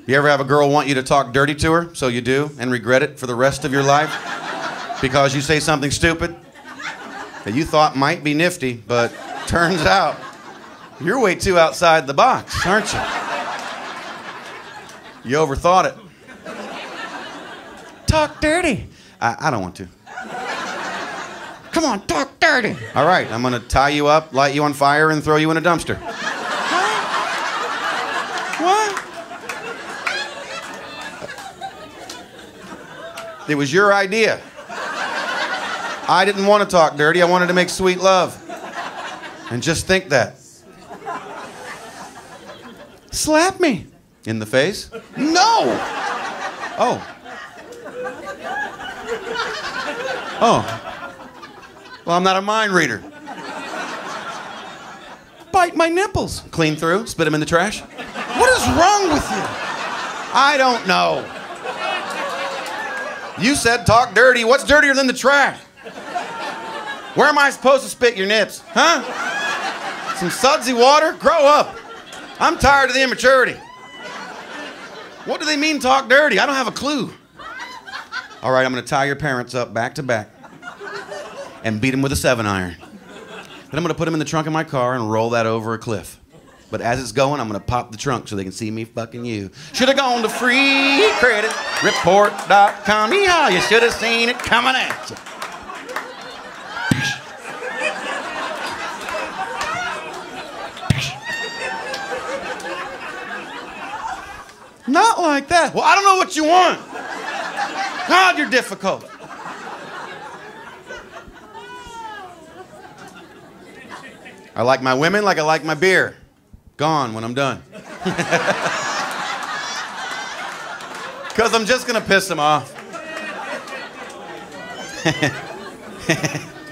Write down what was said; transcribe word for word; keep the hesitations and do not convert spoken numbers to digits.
You ever have a girl want you to talk dirty to her, so you do, and regret it for the rest of your life? Because you say something stupid that you thought might be nifty, but turns out you're way too outside the box, aren't you? You overthought it. Talk dirty. I, I don't want to. Come on, talk dirty. All right, I'm gonna tie you up, light you on fire, and throw you in a dumpster. What? It was your idea. I didn't want to talk dirty. I wanted to make sweet love. And just think that. Slap me. In the face? No! Oh. Oh. Well, I'm not a mind reader. Bite my nipples. Clean through, spit them in the trash. What is wrong with you? I don't know. You said talk dirty. What's dirtier than the trash? Where am I supposed to spit your nips? Huh? Some sudsy water? Grow up. I'm tired of the immaturity. What do they mean talk dirty? I don't have a clue. All right, I'm going to tie your parents up back to back and beat them with a seven iron. Then I'm going to put them in the trunk of my car and roll that over a cliff. But as it's going, I'm going to pop the trunk so they can see me fucking you. Should have gone to free credit report dot com. Yeah, you should have seen it coming at you. Not like that. Well, I don't know what you want. God, you're difficult. I like my women like I like my beer. Gone when I'm done. Because I'm just going to piss them off.